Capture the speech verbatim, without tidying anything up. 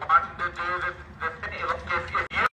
want to do the, the thing, if, if